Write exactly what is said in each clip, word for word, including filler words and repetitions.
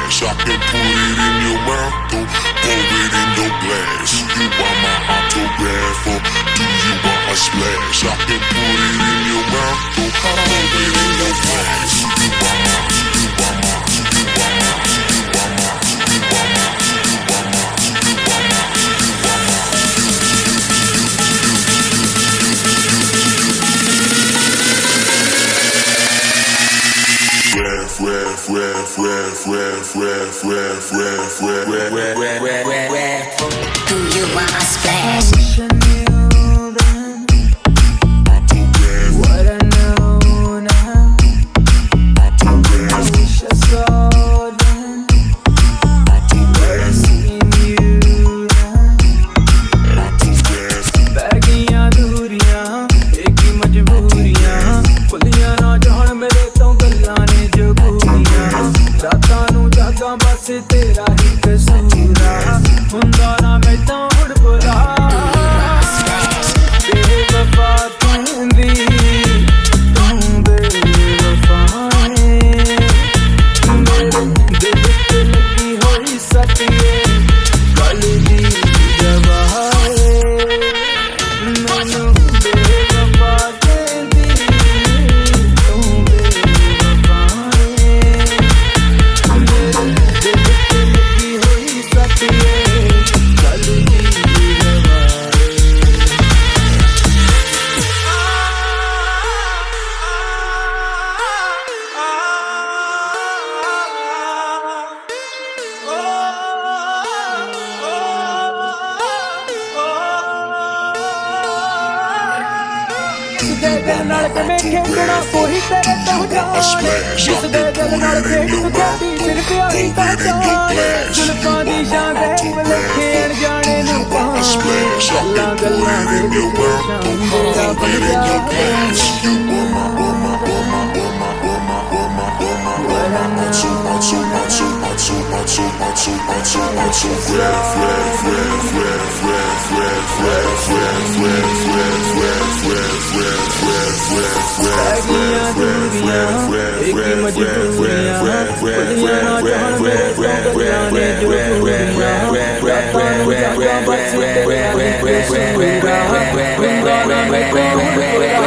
splash. I can put it in your mouth, though, pour it in your glass. Do you want my autograph or do you want a splash? I can put it in your mouth, though, pour it in your glass. Do you want my, do you want my, do you want my, do you want my, do you want my, do you want my, do you want my, do you want my. Ref, ref, ref, ref, ref, ref, ref, ref, ref, ref, ref, ref, ref, ref. Do you want a splash? What I know now, I wish I saw then. What I see in you now. Baggiyan duriyan, ek hi majbooriyan. Pulliyan na jaan mere to gallan ne jaburiyan. Raatan nu jaga bas tera hi kasoora. Hunda na main to ud bula. बेवफा कहंदी तू बेवफा है मेरे दिल ते लगी होई सटिए गल दी जवाह है मैनू बेवफा कहंदी तू बेवफा है मेरे दिल ते लगी होई सटिए गल दी जवाह है। नाल के मैं खेलना कोई तेरे तो जान जिस दे दिल नाल देख तू कहती सिर प्यारी पहचान जुल्फां दी शान देख ले खेल जाने नू पान गल्लां गल्लां दे शान तेरा बन baggiyan duriyan, ek hi majbooriyan. Pulliyan na jaan mere to gallan ne jaburiyan. Raatan nu jaga bas tera hi kasoora. Hunda na main to ud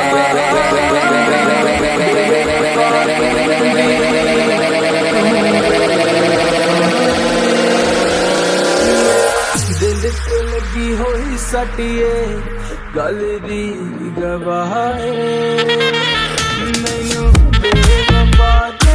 दिल ते लगी होई सटिए गल दी गवाह है मैनू बेवफा